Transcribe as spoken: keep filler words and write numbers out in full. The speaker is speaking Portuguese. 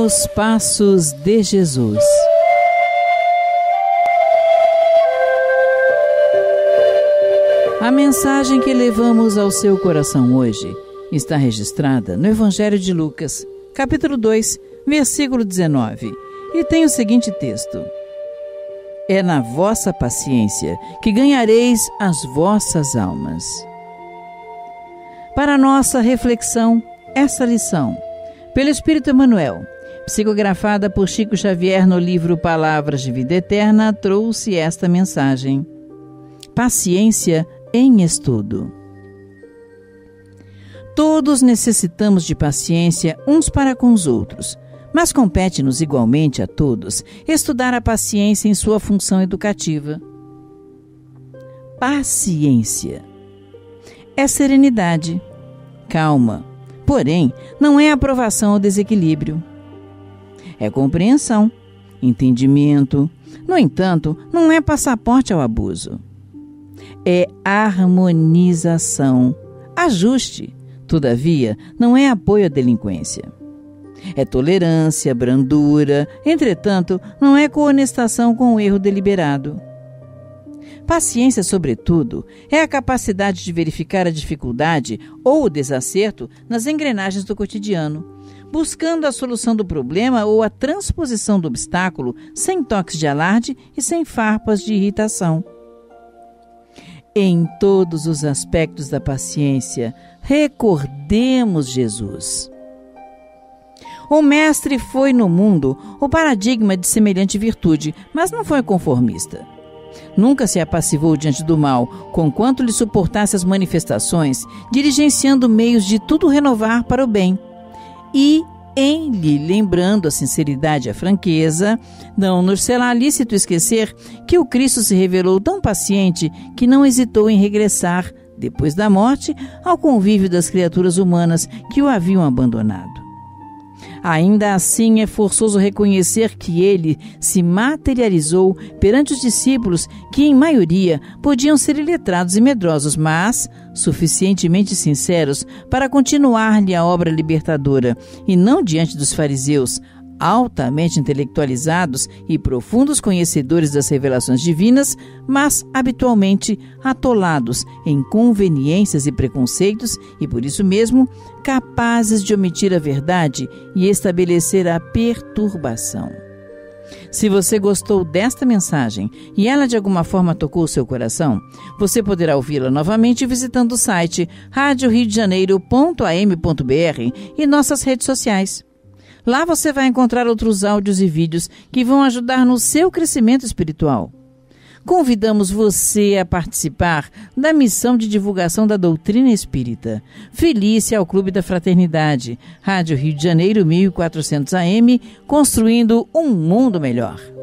Nos Passos de Jesus. A mensagem que levamos ao seu coração hoje está registrada no Evangelho de Lucas, capítulo dois, versículo dezenove, e tem o seguinte texto: É na vossa paciência que ganhareis as vossas almas. Para nossa reflexão, essa lição, pelo Espírito Emmanuel, psicografada por Chico Xavier no livro Palavras de Vida Eterna, trouxe esta mensagem: paciência em estudo. Todos necessitamos de paciência uns para com os outros, mas compete-nos igualmente a todos estudar a paciência em sua função educativa. Paciência é serenidade, calma, porém não é aprovação ou desequilíbrio. É compreensão, entendimento, no entanto, não é passaporte ao abuso. É harmonização, ajuste, todavia, não é apoio à delinquência. É tolerância, brandura, entretanto, não é coonestação com o erro deliberado. Paciência, sobretudo, é a capacidade de verificar a dificuldade ou o desacerto nas engrenagens do cotidiano, buscando a solução do problema ou a transposição do obstáculo sem toques de alarde e sem farpas de irritação. Em todos os aspectos da paciência, recordemos Jesus. O Mestre foi no mundo o paradigma de semelhante virtude, mas não foi conformista. Nunca se apassivou diante do mal, conquanto lhe suportasse as manifestações, diligenciando meios de tudo renovar para o bem. E, em lhe lembrando a sinceridade e a franqueza, não nos será lícito esquecer que o Cristo se revelou tão paciente que não hesitou em regressar, depois da morte, ao convívio das criaturas humanas que o haviam abandonado. Ainda assim, é forçoso reconhecer que ele se materializou perante os discípulos que, em maioria, podiam ser iletrados e medrosos, mas suficientemente sinceros para continuar-lhe a obra libertadora, e não diante dos fariseus, altamente intelectualizados e profundos conhecedores das revelações divinas, mas habitualmente atolados em conveniências e preconceitos e, por isso mesmo, capazes de omitir a verdade e estabelecer a perturbação. Se você gostou desta mensagem e ela de alguma forma tocou o seu coração, você poderá ouvi-la novamente visitando o site rádio rio de janeiro ponto a m ponto b r e nossas redes sociais. Lá você vai encontrar outros áudios e vídeos que vão ajudar no seu crescimento espiritual. Convidamos você a participar da missão de divulgação da doutrina espírita. Filie-se ao Clube da Fraternidade, Rádio Rio de Janeiro mil e quatrocentos A M, construindo um mundo melhor.